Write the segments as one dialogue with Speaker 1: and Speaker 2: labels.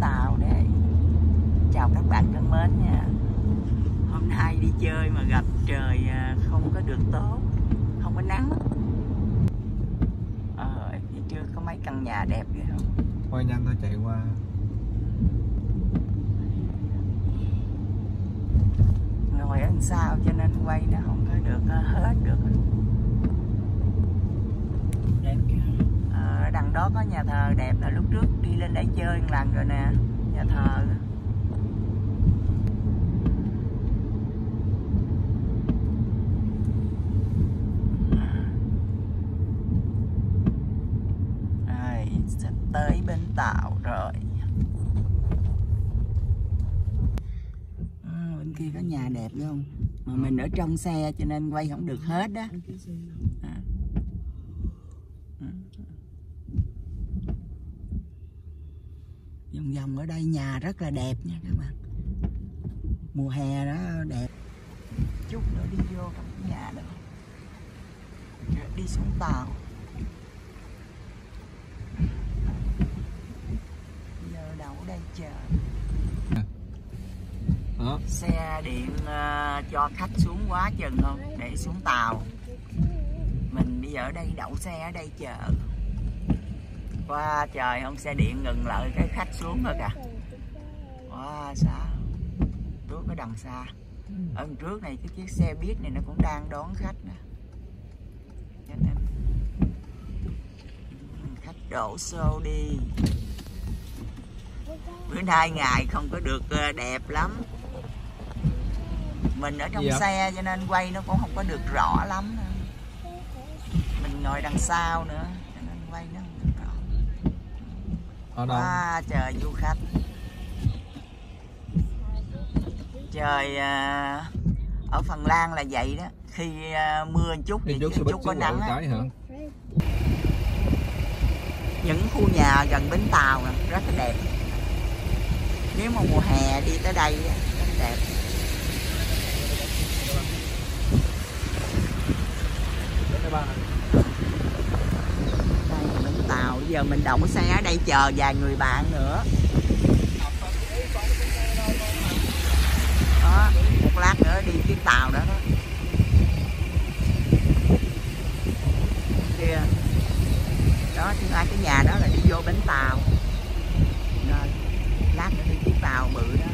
Speaker 1: Tàu đây. Chào các bạn thân mến nha. Hôm nay đi chơi mà gặp trời không có được tốt, không có nắng. Phía trước có mấy căn nhà đẹp ghê không?
Speaker 2: Quay nhanh thôi, chạy qua.
Speaker 1: Ngồi ở sau cho nên quay nó không có được hết được. Đẹp chưa? Ở đằng đó có nhà thờ đẹp, là lúc trước đi lên đây chơi một lần rồi nè, nhà thờ. Sắp tới Bến Tàu rồi. Bên kia có nhà đẹp đúng không? Mà mình ở trong xe cho nên quay không được hết đó. Vòng vòng ở đây nhà rất là đẹp nha các bạn. Mùa hè đó đẹp. Chút nữa đi vô trong cái nhà đó rồi đi xuống tàu. Giờ đậu ở đây chờ. Xe điện cho khách xuống quá chừng không để xuống tàu. Mình bây giờ ở đây đậu xe ở đây chờ. Wow, trời không, xe điện ngừng lại cái khách xuống rồi kìa. Wow, sao trước ở đằng xa. Ở đằng trước này cái chiếc xe buýt này nó cũng đang đón khách nè. Cho nên khách đổ xô đi. Bữa nay ngày không có được đẹp lắm. Mình ở trong xe cho nên quay nó cũng không có được rõ lắm. Mình ngồi đằng sau nữa cho nên quay nó không được rõ.
Speaker 2: Ở đâu?
Speaker 1: Trời du khách. Trời ở Phần Lan là vậy đó. Khi mưa một chút thì chút có nắng á. Những khu nhà gần bến tàu nè, rất là đẹp. Nếu mà mùa hè đi tới đây rất đẹp. Đây là bến tàu. Bây giờ mình đậu xe ở đây chờ vài người bạn nữa. Đó, một lát nữa đi chuyến tàu đó đó. Kìa. Đó, chứ ai cái nhà đó là đi vô bến tàu. Rồi, lát nữa đi chuyến tàu bự đó.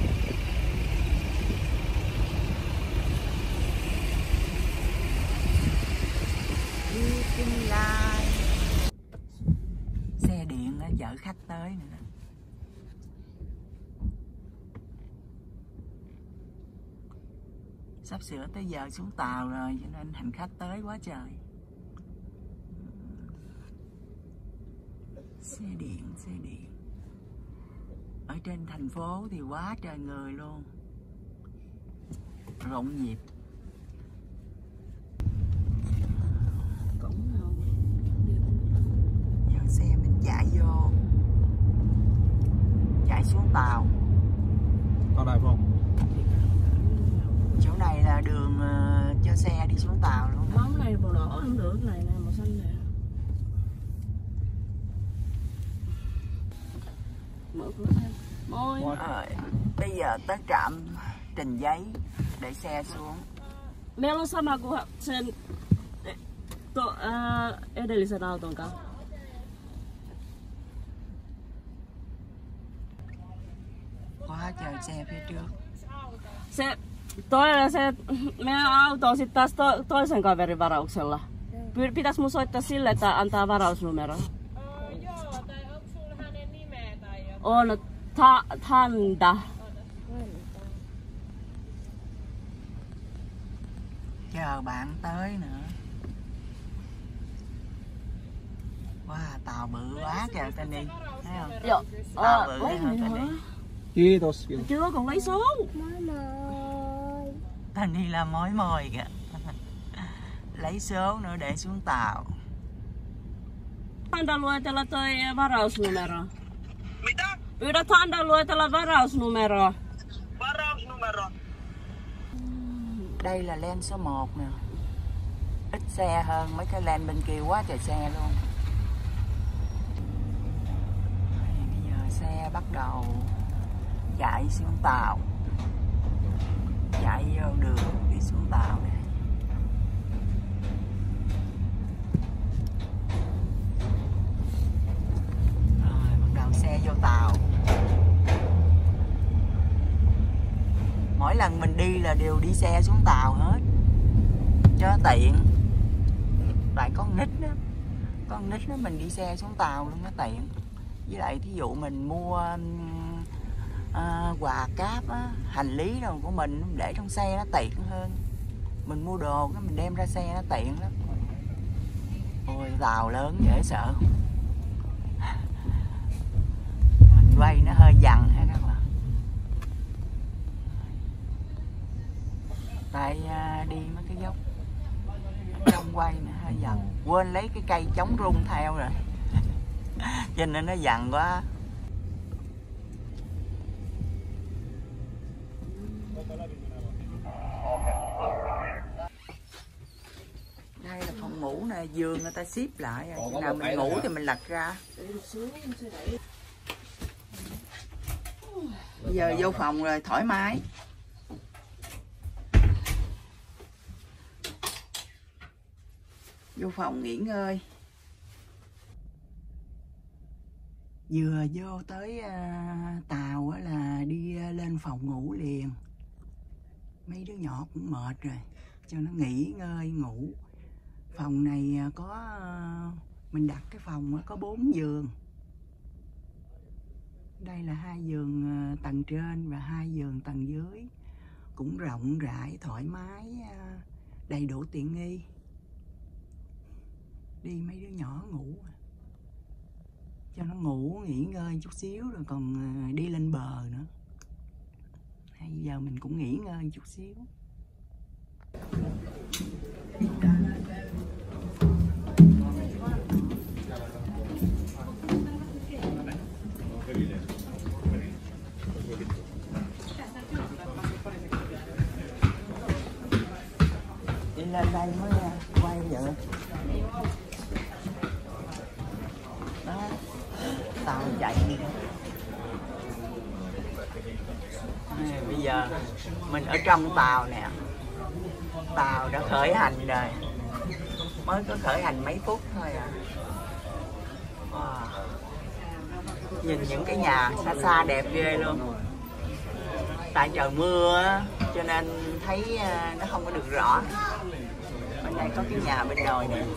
Speaker 1: Xe điện đó, chở khách tới nữa. Sắp sửa tới giờ xuống tàu rồi cho nên hành khách tới quá trời. Xe điện, xe điện. Ở trên thành phố thì quá trời người luôn. Rộn nhịp. Giờ xe mình chạy vô. Chạy xuống tàu.
Speaker 2: Tàu này không?
Speaker 1: Chỗ này là đường cho xe đi xuống tàu luôn.
Speaker 3: Món này màu đỏ không được, này nè màu xanh nè. Mở cửa thêm. Môi.
Speaker 1: Bây giờ tới trạm Trình Giấy để xe xuống.
Speaker 3: Meillä on sama kuin sen edellisen auton kanssa.
Speaker 1: Quá trời xe phía trước.
Speaker 3: Se meidän auto on sitten taas toisen kaverin varauksella. Pitäis mun soittaa sille, että antaa varausnumero?
Speaker 4: Joo, tai onko sulla hänen nimeä tai jotain?
Speaker 3: On Thanda.
Speaker 1: Chờ bạn tới nữa. Wow, tàu bự quá trời Tani. Thấy không?
Speaker 3: Joo.
Speaker 1: Tàu bự hơn Tani.
Speaker 2: Kiitos.
Speaker 3: Chưa còn lấy số.
Speaker 1: Tani là mối mồi kìa. Lấy số nữa để xuống tàu.
Speaker 3: Thanda luetella toi varausnumero.
Speaker 4: Mitä?
Speaker 3: Pyydä Thanda luetella varausnumero.
Speaker 4: Varausnumero.
Speaker 1: Đây là lane số 1 nè. Ít xe hơn mấy cái lane bên kia, quá trời xe luôn. Bây giờ xe bắt đầu chạy xuống tàu, chạy vô đường đi xuống tàu nè. Rồi bắt đầu xe vô tàu. Mỗi lần mình đi là đều đi xe xuống tàu hết cho tiện. Tại con nít đó, mình đi xe xuống tàu luôn nó tiện. Với lại thí dụ mình mua quà cáp á, hành lý đồ của mình để trong xe nó tiện hơn. Mình mua đồ cái mình đem ra xe nó tiện lắm. Ôi tàu lớn dễ sợ. Mình quay nó hơi dằn ha các bạn. Tại đi mấy cái dốc trong quay nó hơi dằn. Quên lấy cái cây chống rung theo rồi. Cho nên nó dằn quá. Đây là phòng ngủ nè, giường người ta xếp lại rồi. Khi nào mình ngủ thì mình lật ra. Bây giờ vô phòng rồi thoải mái. Vô phòng nghỉ ngơi. Vừa vô tới tàu là đi lên phòng ngủ liền. Mấy đứa nhỏ cũng mệt rồi, cho nó nghỉ ngơi ngủ. Phòng này có mình đặt cái phòng có 4 giường. Đây là 2 giường tầng trên và 2 giường tầng dưới. Cũng rộng rãi, thoải mái, đầy đủ tiện nghi. Đi mấy đứa nhỏ ngủ cho nó ngủ nghỉ ngơi chút xíu rồi còn đi lên bờ nữa. Bây giờ mình cũng nghỉ ngơi chút xíu. Đi lên đây mới quay vậy. Đó, tàu chạy đi. Bây giờ mình ở trong tàu nè. Tàu đã khởi hành rồi. Mới có khởi hành mấy phút thôi à. Wow. Nhìn những cái nhà xa xa đẹp ghê luôn. Tại trời mưa á, cho nên thấy nó không có được rõ. Bên đây có cái nhà bên đồi nè.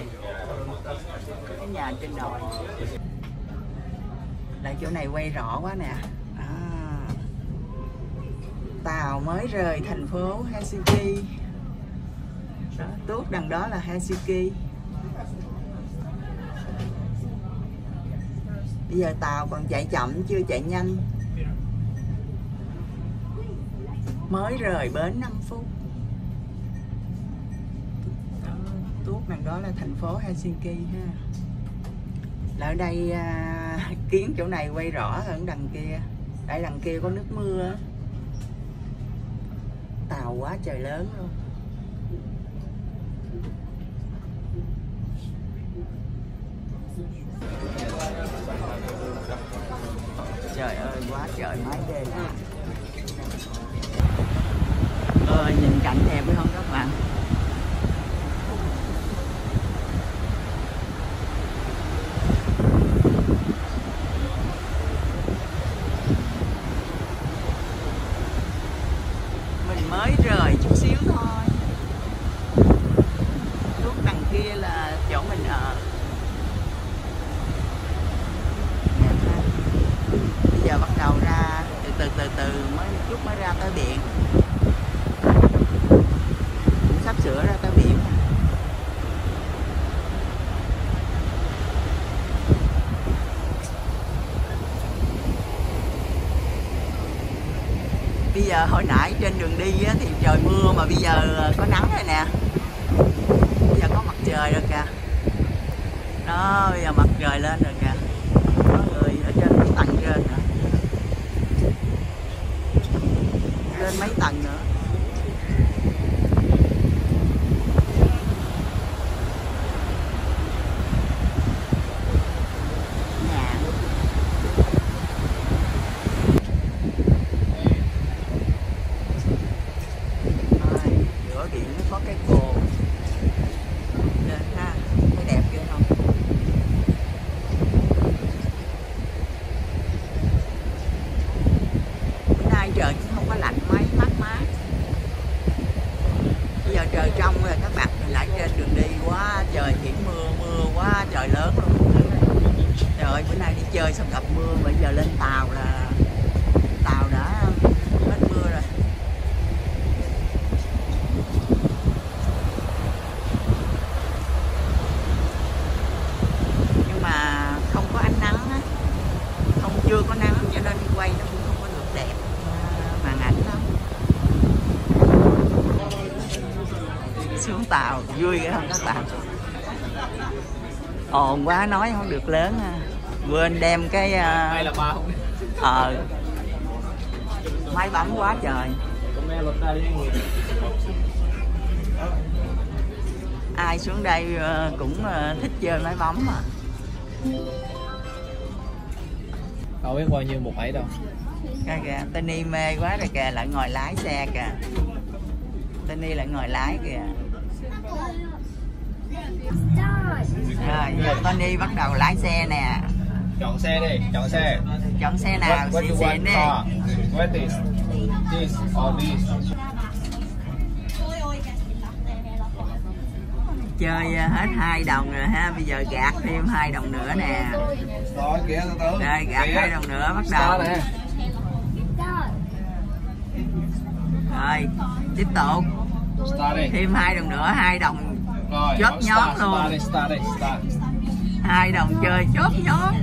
Speaker 1: Cái nhà trên đồi. Lại chỗ này quay rõ quá nè. Tàu mới rời thành phố Helsinki. Đó, tuốt đằng đó là Helsinki. Bây giờ tàu còn chạy chậm chưa chạy nhanh. Mới rời bến 5 phút. Đó, tuốt đằng đó là thành phố Helsinki ha. Là ở đây kiến chỗ này quay rõ hơn đằng kia. Tại đằng kia có nước mưa. Tàu quá trời lớn luôn. Trời ơi quá trời mái đê. Nhìn cảnh đẹp phải không các bạn? Mình mới rời chút xíu thôi. Lúc đằng kia là chỗ mình ở. Bây giờ bắt đầu ra từ mới chút mới ra tới biển. Cũng sắp sửa ra tới biển. Bây giờ hồi nãy trên đường đi á, thì trời mưa mà bây giờ có nắng rồi nè. Bây giờ có mặt trời rồi kìa. Đó, bây giờ mặt trời lên rồi kìa. Có người ở trên mấy tầng trên nữa. Lên mấy tầng nữa. chơi xong gặp mưa, bây giờ lên tàu là tàu đã hết mưa rồi. Nhưng mà không có ánh nắng á, chưa có nắng cho nên quay nó cũng không có được đẹp màn ảnh lắm. Xuống tàu vui không các bạn? Ồn quá nói không được lớn, quên đem cái máy bấm quá trời. Ai xuống đây cũng thích chơi máy bấm mà.
Speaker 2: Đâu biết bao nhiêu một ấy đâu.
Speaker 1: Kìa, Tony mê quá rồi kìa, lại ngồi lái xe kìa. Tony lại ngồi lái kìa. Rồi giờ Tony bắt đầu lái xe nè.
Speaker 2: Chọn xe đi, chọn xe.
Speaker 1: Chọn xe nào xịn xịn đi.
Speaker 2: What is this or this?
Speaker 1: Chơi hết 2 đồng rồi ha, bây giờ gạt thêm 2 đồng nữa nè.
Speaker 2: Rồi kìa từ từ.
Speaker 1: Rồi gạt 2 đồng nữa bắt đầu. Rồi tiếp tục. Thêm 2 đồng nữa, 2 đồng
Speaker 2: rồi,
Speaker 1: chốt nhóm luôn.
Speaker 2: Start.
Speaker 1: 2 đồng chơi chốt nhóm.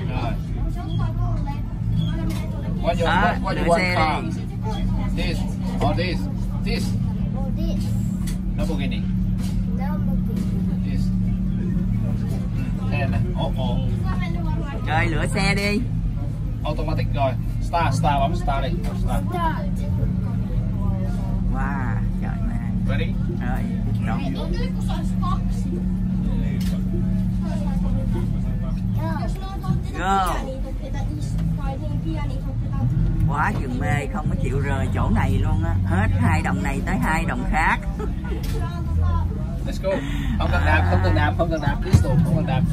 Speaker 2: What
Speaker 1: lựa
Speaker 2: you
Speaker 1: xe
Speaker 2: want
Speaker 1: đi.
Speaker 2: This or this? This. Lamborghini. This. Xe này.
Speaker 1: Rồi lựa xe đi.
Speaker 2: Automatic rồi. Start bấm start đi. Start.
Speaker 1: Wow, trời mẹ.
Speaker 2: Ready?
Speaker 1: Rồi, go. Quá chừng mê, không có chịu rời chỗ này luôn á. Hết 2 đồng này tới 2 đồng khác.
Speaker 2: Let's go. Không cần đạp. Please stop, không cần đạp.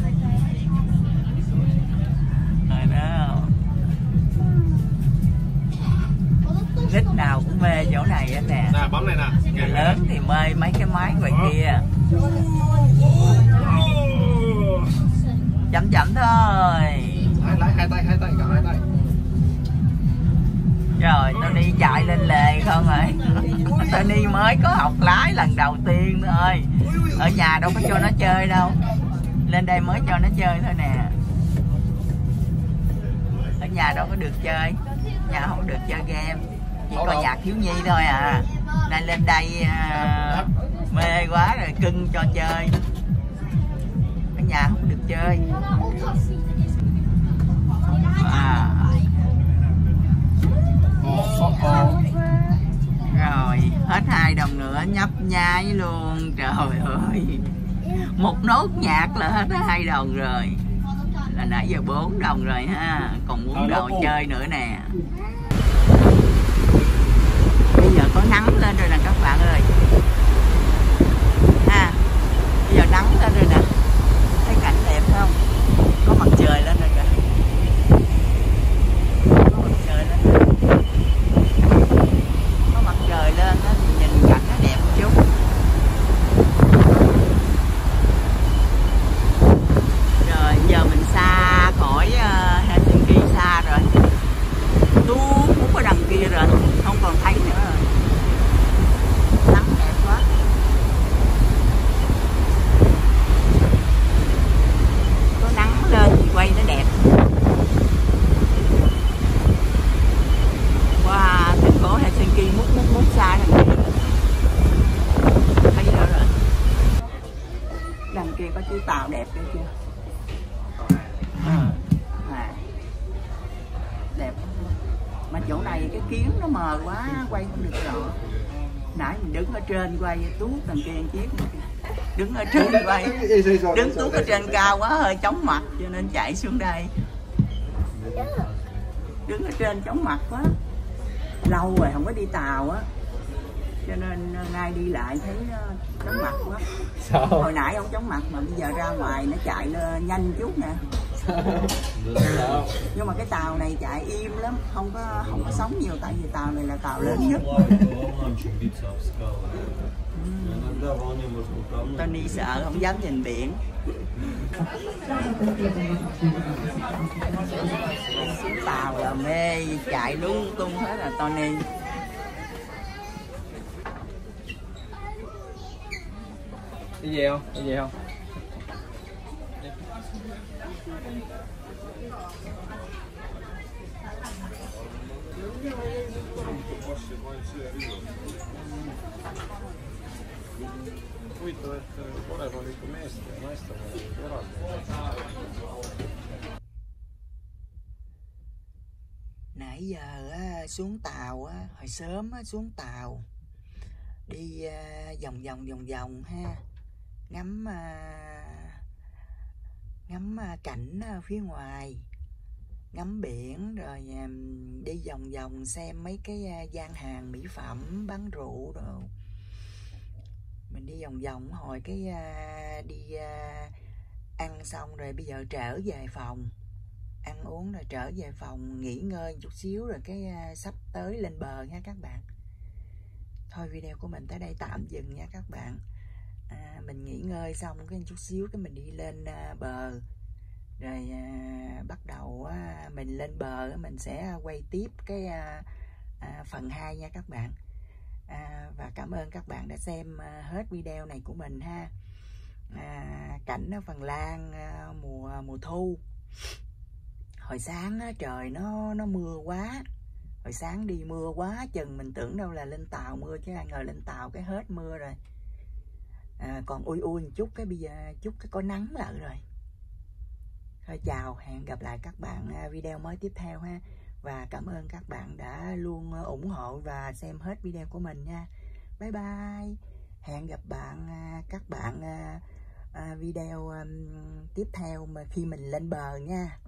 Speaker 1: Rồi đó. Nít nào cũng mê chỗ này á nè.
Speaker 2: Nè, bấm này nè.
Speaker 1: Người lớn thì mê mấy cái máy ngoài kia. Chậm thôi.
Speaker 2: Lái hai tay, cầm hai tay.
Speaker 1: Rồi Tony chạy lên lề không rồi. Tony mới có học lái lần đầu tiên thôi. Ở nhà đâu có cho nó chơi đâu. Lên đây mới cho nó chơi thôi nè. Ở nhà đâu có được chơi. Nhà không được chơi game. Chỉ coi nhạc thiếu nhi thôi à. Nên lên đây mê quá rồi cưng cho chơi. Ở nhà không được chơi. Rồi hết 2 đồng nữa nhấp nháy luôn. Trời ơi, một nốt nhạc là hết 2 đồng rồi. Là nãy giờ 4 đồng rồi ha. Còn 4 đồ chơi nữa nè. Bây giờ có nắng lên rồi nè các bạn ơi ha. Bây giờ nắng lên rồi nè. Thấy cảnh đẹp không? Có mặt trời lên rồi kìa. Có mặt trời lên rồi. Có mặt trời lên đó thì nhìn cảnh nó đẹp một chút. Rồi giờ mình xa khỏi Helsinki xa rồi. Tuốt ở đằng kia rồi, không còn thấy nữa rồi. Nắng đẹp quá. Có nắng lên thì quay nó đẹp. Qua thành phố Helsinki mút xa thằng kia. Thấy nữa rồi. Đằng kia có chiếc tàu đẹp kia chưa? Đẹp. Mà chỗ này cái kiến nó mờ quá, quay không được rõ. Nãy mình đứng ở trên quay tuốt đằng kia chiếc nữa kìa. Đứng ở trên quay, đứng tuốt ở trên cao quá hơi chóng mặt cho nên chạy xuống đây. Đứng ở trên chóng mặt quá. Lâu rồi không có đi tàu á, cho nên nay đi lại thấy chóng mặt quá.
Speaker 2: Sao?
Speaker 1: Hồi nãy không chóng mặt mà bây giờ ra ngoài nó chạy lên nhanh chút nè. Nhưng mà cái tàu này chạy im lắm, không có sóng nhiều, tại vì tàu này là tàu lớn nhất. Tony sợ không dám nhìn biển. Xuống tàu là mê, chạy lung tung hết là Tony.
Speaker 2: Đi về không? Đi về không? Huvitav, et olev oli ikka meeste ja naiste vahel eraldi.
Speaker 1: Nãy giờ xuống tàu, hồi sớm xuống tàu đi vòng vòng ha, ngắm cảnh phía ngoài, ngắm biển, rồi đi vòng vòng xem mấy cái gian hàng mỹ phẩm bán rượu đồ. Mình đi vòng vòng hồi cái đi ăn xong rồi bây giờ trở về phòng, ăn uống rồi trở về phòng nghỉ ngơi chút xíu rồi cái sắp tới lên bờ nha các bạn. Thôi video của mình tới đây tạm dừng nha các bạn. Mình nghỉ ngơi xong cái chút xíu cái mình đi lên bờ rồi bắt đầu mình lên bờ mình sẽ quay tiếp cái phần 2 nha các bạn. Và cảm ơn các bạn đã xem hết video này của mình ha. Cảnh ở Phần Lan mùa thu. Hồi sáng trời nó mưa quá, hồi sáng đi mưa quá chừng, mình tưởng đâu là lên tàu mưa chứ ai ngờ lên tàu cái hết mưa rồi. Còn ui một chút cái bây giờ chút cái có nắng lại rồi. Thôi chào, hẹn gặp lại các bạn video mới tiếp theo ha. Và cảm ơn các bạn đã luôn ủng hộ và xem hết video của mình nha. Bye bye. Hẹn gặp các bạn video tiếp theo mà khi mình lên bờ nha.